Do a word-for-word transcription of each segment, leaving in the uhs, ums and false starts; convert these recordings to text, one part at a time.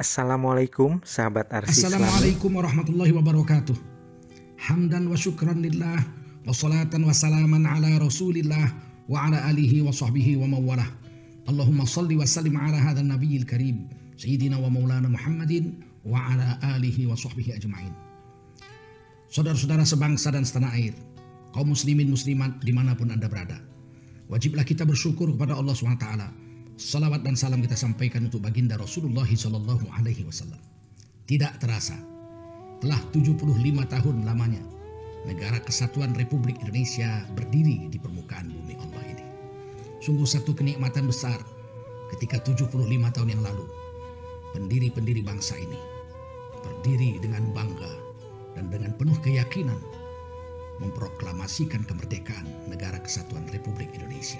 Assalamualaikum sahabat Arsi Islami. Assalamualaikum warahmatullahi wabarakatuh. Hamdan wa syukran lillah wa salatan wa salaman ala rasulillah wa ala alihi wa sahbihi wa mawalah. Allahumma salli wa sallim ala hadha nabiyil karim Sayyidina wa maulana Muhammadin wa ala alihi wa sahbihi ajma'in. Saudara-saudara sebangsa dan setanah air, kaum muslimin muslimat dimanapun Anda berada, wajiblah kita bersyukur kepada Allah subhanahu wa taala. Salawat dan salam kita sampaikan untuk baginda Rasulullah Shallallahu Alaihi Wasallam. Tidak terasa, telah tujuh puluh lima tahun lamanya negara Kesatuan Republik Indonesia berdiri di permukaan bumi Allah ini. Sungguh satu kenikmatan besar ketika tujuh puluh lima tahun yang lalu pendiri-pendiri bangsa ini berdiri dengan bangga dan dengan penuh keyakinan memproklamasikan kemerdekaan negara Kesatuan Republik Indonesia.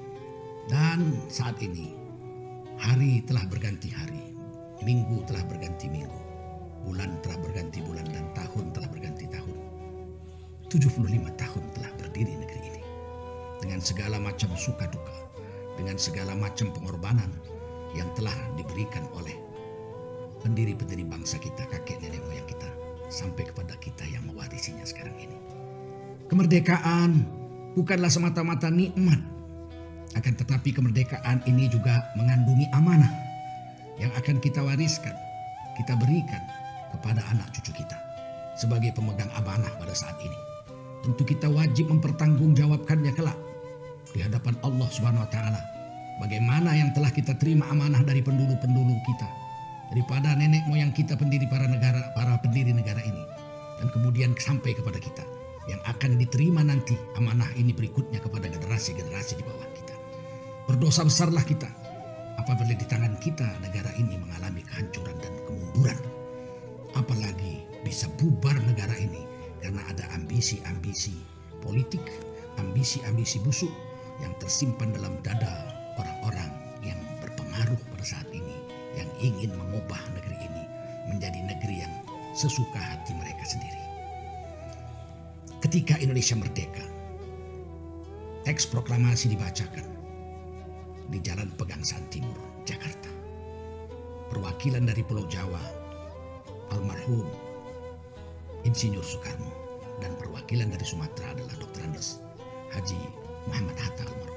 Dan saat ini hari telah berganti hari, minggu telah berganti minggu, bulan telah berganti bulan, dan tahun telah berganti tahun. tujuh puluh lima tahun telah berdiri negeri ini dengan segala macam suka duka, dengan segala macam pengorbanan yang telah diberikan oleh pendiri-pendiri bangsa kita, kakek nenek moyang kita, sampai kepada kita yang mewarisinya sekarang ini. Kemerdekaan bukanlah semata-mata nikmat, akan tetapi kemerdekaan ini juga mengandungi amanah yang akan kita wariskan, kita berikan kepada anak cucu kita sebagai pemegang amanah pada saat ini. Tentu kita wajib mempertanggungjawabkannya kelak di hadapan Allah Subhanahu wa taala. Bagaimana yang telah kita terima amanah dari pendulu-pendulu kita, daripada nenek moyang kita, pendiri para negara, para pendiri negara ini, dan kemudian sampai kepada kita yang akan diterima nanti amanah ini berikutnya kepada generasi-generasi di bawah kita. Berdosa besarlah kita apabila di tangan kita negara ini mengalami kehancuran dan kemunduran. Apalagi bisa bubar negara ini karena ada ambisi-ambisi politik, ambisi-ambisi busuk yang tersimpan dalam dada orang-orang yang berpengaruh pada saat ini, yang ingin mengubah negeri ini menjadi negeri yang sesuka hati mereka sendiri. Ketika Indonesia merdeka, teks proklamasi dibacakan di Jalan Pegangsaan Timur, Jakarta. Perwakilan dari Pulau Jawa, almarhum Insinyur Soekarno, dan perwakilan dari Sumatera adalah Doktor Andes Haji Muhammad Hatta almarhum.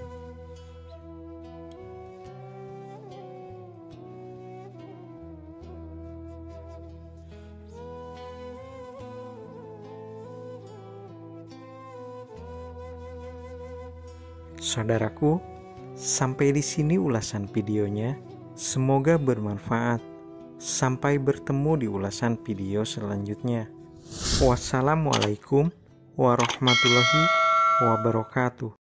Saudaraku, sampai di sini ulasan videonya. Semoga bermanfaat. Sampai bertemu di ulasan video selanjutnya. Wassalamualaikum warahmatullahi wabarakatuh.